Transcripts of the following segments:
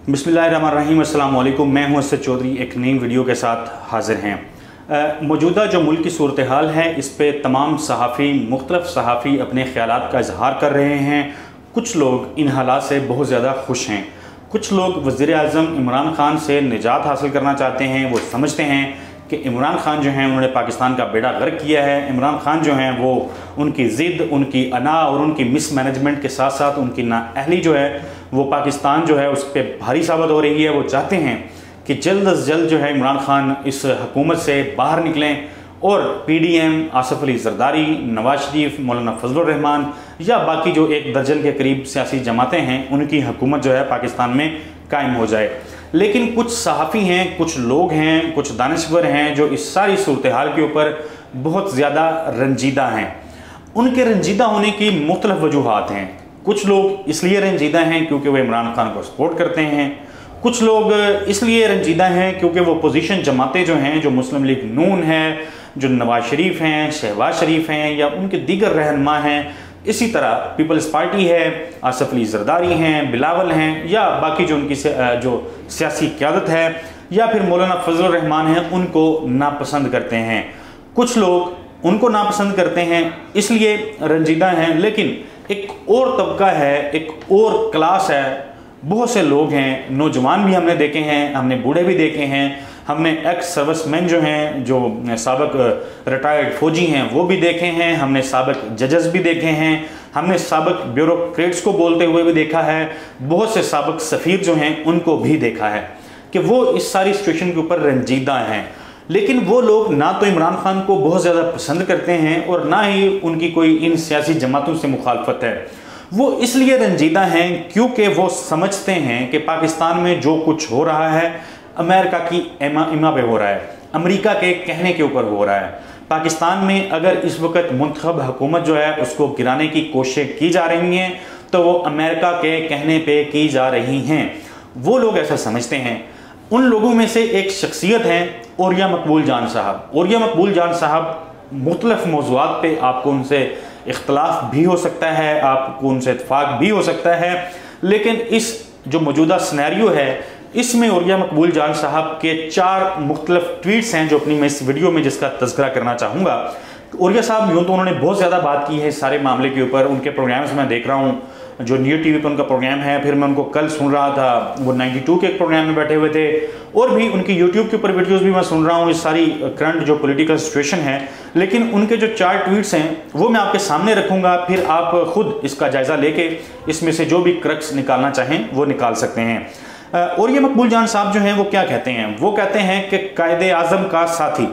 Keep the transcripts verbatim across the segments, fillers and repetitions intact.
बिस्मिल्लाहिर्रहमानिर्रहीम, अस्सलाम वालेकुम। मैं हूं असद चौधरी, एक नई वीडियो के साथ हाज़िर हैं। मौजूदा जो मुल्क की सूरत हाल है, इस पे तमाम सहाफ़ी मुख्तलिफ़ सहाफ़ी अपने ख़यालात का इजहार कर रहे हैं। कुछ लोग इन हालात से बहुत ज़्यादा खुश हैं, कुछ लोग वज़ीर आज़म इमरान ख़ान से निजात हासिल करना चाहते हैं। वो समझते हैं कि इमरान ख़ान जो हैं उन्होंने पाकिस्तान का बेड़ा गर्क किया है। इमरान ख़ान जो हैं वो उनकी ज़िद, उनकी अना और उनकी मिसमैनेजमेंट के साथ साथ उनकी नाअहली जो है वो पाकिस्तान जो है उस पर भारी साबित हो रही है। वो चाहते हैं कि जल्द अज जल्द जो है इमरान ख़ान इस हुकूमत से बाहर निकलें और P D M, Asif Ali Zardari, Nawaz Sharif, Maulana Fazlur Rahman या बाकी जो एक दर्जन के करीब सियासी जमातें हैं उनकी हुकूमत जो है पाकिस्तान में कायम हो जाए। लेकिन कुछ सहाफ़ी हैं, कुछ लोग हैं, कुछ दानिशवर हैं जो इस सारी सूरत हाल के ऊपर बहुत ज़्यादा रंजीदा हैं। उनके रंजीदा होने की मुख्तलिफ वजूहात हैं। कुछ लोग इसलिए रंजीदा हैं क्योंकि वो इमरान ख़ान को सपोर्ट करते हैं, कुछ लोग इसलिए रंजीदा हैं क्योंकि वो पोजीशन जमातें जो हैं, जो मुस्लिम लीग नून है, जो नवाज शरीफ हैं, शहबाज शरीफ हैं या उनके दीगर रहनुमा हैं, इसी तरह पीपल्स पार्टी है, आसिफ अली ज़रदारी हैं, बिलावल हैं या बाकी जो उनकी जो सियासी क़यादत है या फिर मौलाना फजलुर रहमान हैं, उनको नापसंद करते हैं। कुछ लोग उनको नापसंद करते हैं इसलिए रंजीदा हैं, लेकिन एक और तबका है, एक और क्लास है, बहुत से लोग हैं, नौजवान भी हमने देखे हैं, हमने बूढ़े भी देखे हैं, हमने एक्स सर्विसमैन जो हैं, जो साबिक रिटायर्ड फौजी हैं वो भी देखे हैं, हमने साबिक जजेस भी देखे हैं, हमने साबिक ब्यूरोक्रेट्स को बोलते हुए भी देखा है, बहुत से साबिक सफ़ीर जो हैं उनको भी देखा है कि वो इस सारी सिचुएशन के ऊपर रंजीदा हैं। लेकिन वो लोग ना तो इमरान ख़ान को बहुत ज़्यादा पसंद करते हैं और ना ही उनकी कोई इन सियासी जमातों से मुखालफत है। वो इसलिए रंजीदा हैं क्योंकि वो समझते हैं कि पाकिस्तान में जो कुछ हो रहा है अमेरिका की इमा इमा पे हो रहा है, अमेरिका के कहने के ऊपर हो रहा है। पाकिस्तान में अगर इस वक्त मुंतखब हुकूमत जो है उसको गिराने की कोशिश की जा रही हैं तो वो अमेरिका के कहने पे की जा रही हैं। वो लोग ऐसा समझते हैं। उन लोगों में से एक शख्सियत हैं औरिया मकबूल जान साहब। औरिया मकबूल जान साहब मुख्तलिफ मौज़ूआत पे आपको उनसे इख्तलाफ भी हो सकता है, आपको उनसे इत्तेफाक भी हो सकता है, लेकिन इस जो मौजूदा सिनेरियो है इसमें औरिया मकबूल जान साहब के चार मुख्तलिफ ट्वीट्स हैं जो अपनी मैं इस वीडियो में जिसका तज़किरा करना चाहूँगा। औरिया साहब यूँ तो उन्होंने बहुत ज़्यादा बात की है इस सारे मामले के ऊपर। उनके प्रोग्राम्स मैं देख रहा हूँ, जो न्यू टीवी पर उनका प्रोग्राम है, फिर मैं उनको कल सुन रहा था, वो बानवे के एक प्रोग्राम में बैठे हुए थे, और भी उनकी यूट्यूब के ऊपर वीडियोस भी मैं सुन रहा हूँ इस सारी करंट जो पॉलिटिकल सिचुएशन है। लेकिन उनके जो चार ट्वीट्स हैं वो मैं आपके सामने रखूँगा, फिर आप खुद इसका जायज़ा लेके इसमें से जो भी क्रक्स निकालना चाहें वो निकाल सकते हैं। और ये मकबूल जान साहब जो हैं वो क्या कहते हैं, वो कहते हैं कि कायदे आज़म का साथी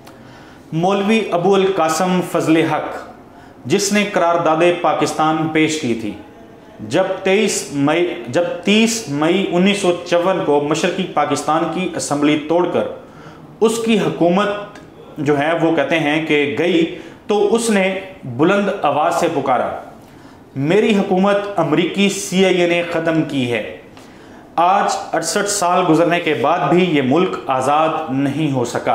मौलवी अबू अल कासम फजल हक, जिसने करारदादे पाकिस्तान पेश की थी जब तेईस मई जब तीस मई उन्नीस सौ चौवन को मशरकी पाकिस्तान की असम्बली तोड़कर उसकी हुकूमत जो है वो कहते हैं कि गई, तो उसने बुलंद आवाज़ से पुकारा, मेरी हुकूमत अमरीकी सी आई ए ने ख़त्म की है। आज अड़सठ साल गुजरने के बाद भी ये मुल्क आज़ाद नहीं हो सका।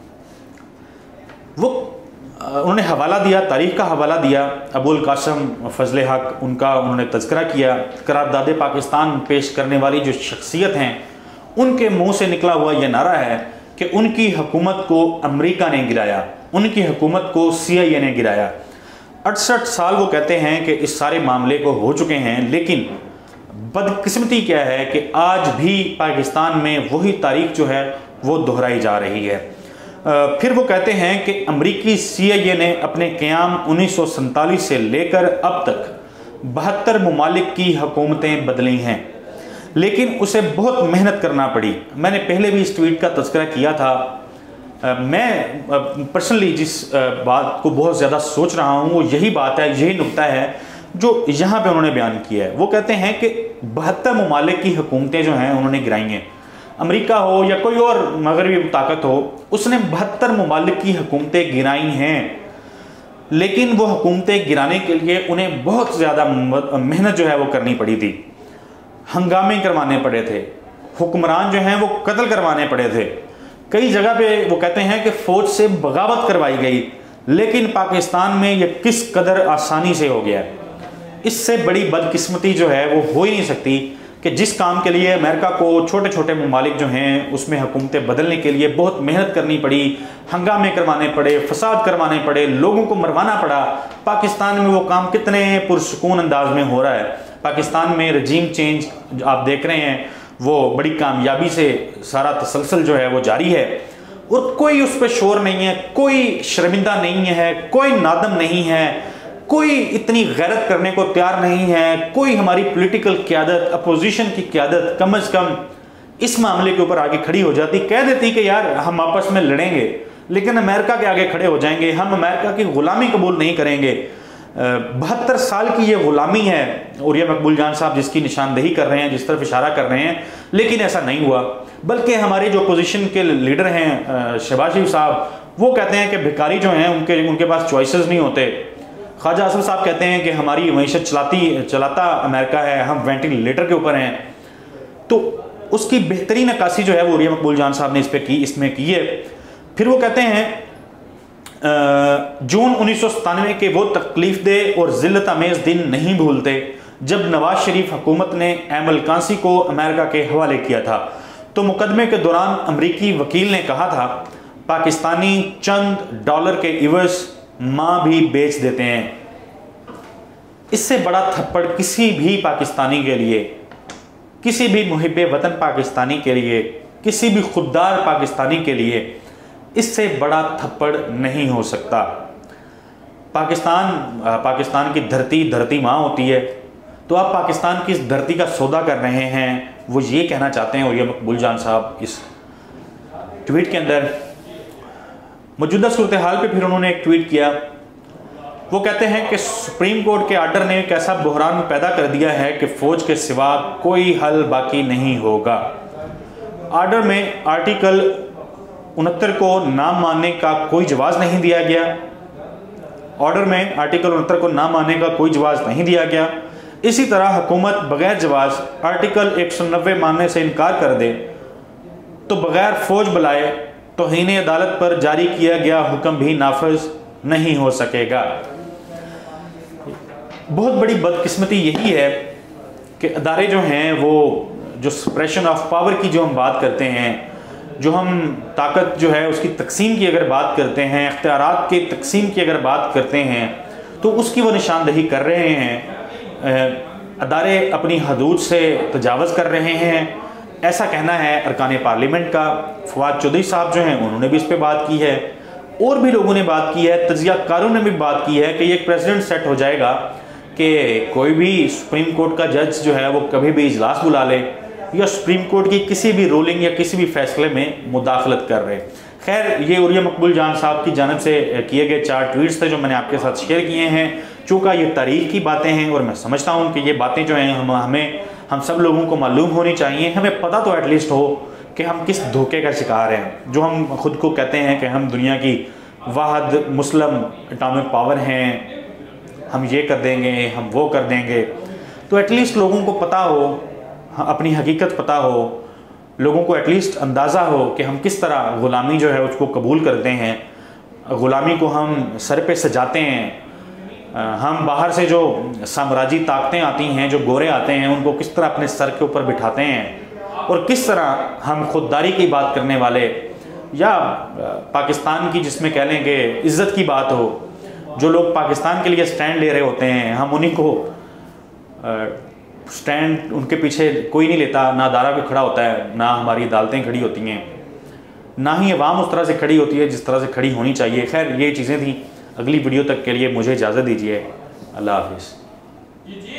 वो उन्होंने हवाला दिया, तारीख का हवाला दिया, अबुल कासम फजल हक, उनका उन्होंने तज़किरा किया। करारदादे पाकिस्तान पेश करने वाली जो शख्सियत हैं उनके मुंह से निकला हुआ यह नारा है कि उनकी हुकूमत को अमेरिका ने गिराया, उनकी हुकूमत को सी आई ए ने गिराया। अड़सठ साल वो कहते हैं कि इस सारे मामले को हो चुके हैं, लेकिन बदकिस्मती क्या है कि आज भी पाकिस्तान में वही तारीख जो है वो दोहराई जा रही है। फिर वो कहते हैं कि अमरीकी सी आई ए ने अपने क़याम उन्नीस सौ सैंतालीस से लेकर अब तक बहत्तर ममालिक की हुकूमतें बदली हैं, लेकिन उसे बहुत मेहनत करना पड़ी। मैंने पहले भी इस ट्वीट का तज़किरा किया था। मैं पर्सनली जिस बात को बहुत ज़्यादा सोच रहा हूँ वो यही बात है, यही नुक्ता है जो यहाँ पे उन्होंने बयान किया है। वो कहते हैं कि बहत्तर ममालिक की हुकूमतें जो हैं उन्होंने गिराई हैं। अमेरिका हो या कोई और मगरबी ताकत हो, उसने बहत्तर ममालिक की हुकूमतें गिराई हैं, लेकिन वो हुकूमतें गिराने के लिए उन्हें बहुत ज़्यादा मेहनत जो है वो करनी पड़ी थी। हंगामे करवाने पड़े थे, हुक्मरान जो हैं वो कत्ल करवाने पड़े थे। कई जगह पे वो कहते हैं कि फ़ौज से बगावत करवाई गई, लेकिन पाकिस्तान में ये किस कदर आसानी से हो गया। इससे बड़ी बदकिस्मती जो है वो हो ही नहीं सकती कि जिस काम के लिए अमेरिका को छोटे छोटे ममालिक जो हैं उसमें हुकूमतें बदलने के लिए बहुत मेहनत करनी पड़ी, हंगामे करवाने पड़े, फसाद करवाने पड़े, लोगों को मरवाना पड़ा, पाकिस्तान में वो काम कितने पुरसुकून अंदाज में हो रहा है। पाकिस्तान में रजीम चेंज आप देख रहे हैं, वो बड़ी कामयाबी से सारा तसलसल जो है वो जारी है और कोई उस पर शोर नहीं है, कोई शर्मिंदा नहीं है, कोई नादम नहीं है, कोई इतनी गैरत करने को तैयार नहीं है, कोई हमारी पॉलिटिकल क़यादत, अपोजिशन की क़यादत कम अज़ कम इस मामले के ऊपर आगे खड़ी हो जाती, कह देती कि यार हम आपस में लड़ेंगे लेकिन अमेरिका के आगे खड़े हो जाएंगे, हम अमेरिका की ग़ुलामी कबूल नहीं करेंगे। बहत्तर साल की ये ग़ुलामी है और ये मकबूल जान साहब जिसकी निशानदेही कर रहे हैं, जिस तरफ इशारा कर रहे हैं, लेकिन ऐसा नहीं हुआ। बल्कि हमारे जो अपोजिशन के लीडर हैं शहबाज शरीफ साहब, वो कहते हैं कि भिखारी जो हैं उनके उनके पास चॉइसेस नहीं होते। ख्वाजा आसिफ साहब कहते हैं कि हमारी मईशत चलाती चलाता अमेरिका है, हम वेंटिलेटर के ऊपर हैं। तो उसकी बेहतरीन अक्कासी जो है वो रिया मकबूल जान साहब ने इस पे की इसमें की है। फिर वो कहते हैं जून उन्नीस सौ सतानवे के वो तकलीफ दे और जिल्लत अमेज दिन नहीं भूलते जब नवाज शरीफ हुकूमत ने एमल कांसी को अमेरिका के हवाले किया था। तो मुकदमे के दौरान अमरीकी वकील ने कहा था पाकिस्तानी चंद डॉलर के इवज माँ भी बेच देते हैं। इससे बड़ा थप्पड़ किसी भी पाकिस्तानी के लिए, किसी भी मुहिब्बे वतन पाकिस्तानी के लिए, किसी भी खुददार पाकिस्तानी के लिए इससे बड़ा थप्पड़ नहीं हो सकता। पाकिस्तान पाकिस्तान की धरती धरती माँ होती है। तो आप पाकिस्तान की इस धरती का सौदा कर रहे हैं, वो ये कहना चाहते हैं। और ये मकबूल जान साहब इस ट्वीट के अंदर मौजूदा सूरत हाल पे फिर उन्होंने एक ट्वीट किया। वो कहते हैं कि सुप्रीम कोर्ट के आर्डर ने एक ऐसा बहरान पैदा कर दिया है कि फौज के सिवा कोई हल बाकी नहीं होगा। आर्डर में आर्टिकल उनहत्तर को ना मानने का कोई जवाब नहीं दिया गया। ऑर्डर में आर्टिकल उनहत्तर को ना मानने का कोई जवाब नहीं दिया गया। इसी तरह हुकूमत बगैर जवाब आर्टिकल एक सौ नब्बे मानने से इनकार कर दे तो बगैर फौज बुलाए तौहीन अदालत पर जारी किया गया हुक्म भी नाफज नहीं हो सकेगा। बहुत बड़ी बदकिस्मती यही है कि अदारे जो हैं वो जो सप्रेशन ऑफ पावर की जो हम बात करते हैं, जो हम ताकत जो है उसकी तकसीम की अगर बात करते हैं, इख्तियारात की तकसीम की अगर बात करते हैं, तो उसकी वो निशानदही कर रहे हैं। अदारे अपनी हदूद से तजावज़ कर रहे हैं, ऐसा कहना है अरकान पार्लियामेंट का। फवाद चौधरी साहब जो हैं उन्होंने भी इस पर बात की है, और भी लोगों ने बात की है, तजियाकारों ने भी बात की है कि ये एक प्रेसिडेंट सेट हो जाएगा कि कोई भी सुप्रीम कोर्ट का जज जो है वो कभी भी इजलास बुला ले या सुप्रीम कोर्ट की किसी भी रूलिंग या किसी भी फैसले में मुदाखलत कर रहे। खैर, ये उरिया मकबूल जान साहब की जानब से किए गए चार ट्वीट्स थे जो मैंने आपके साथ शेयर किए हैं। चूँकि ये तारीख की बातें हैं और मैं समझता हूँ कि ये बातें जो हैं हम हमें हम सब लोगों को मालूम होनी चाहिए। हमें पता तो एटलीस्ट हो कि हम किस धोखे का शिकार हैं। जो हम खुद को कहते हैं कि हम दुनिया की वाहिद मुस्लिम एटॉमिक पावर हैं, हम ये कर देंगे, हम वो कर देंगे, तो एटलीस्ट लोगों को पता हो, अपनी हकीकत पता हो, लोगों को एटलीस्ट अंदाज़ा हो कि हम किस तरह ग़ुलामी जो है उसको कबूल करते हैं, ग़ुलामी को हम सर पे सजाते हैं। हम बाहर से जो साम्राज्य ताकतें आती हैं, जो गोरे आते हैं, उनको किस तरह अपने सर के ऊपर बिठाते हैं, और किस तरह हम खुददारी की बात करने वाले या पाकिस्तान की जिसमें कह लें कि इज़्ज़त की बात हो, जो लोग पाकिस्तान के लिए स्टैंड ले रहे होते हैं, हम उन्हीं को स्टैंड उनके पीछे कोई नहीं लेता, ना अदारा भी खड़ा होता है, ना हमारी अदालतें खड़ी होती हैं, ना ही अवाम उस तरह से खड़ी होती है जिस तरह से खड़ी होनी चाहिए। खैर, ये चीज़ें थी। अगली वीडियो तक के लिए मुझे इजाज़त दीजिए। अल्लाह हाफिज़।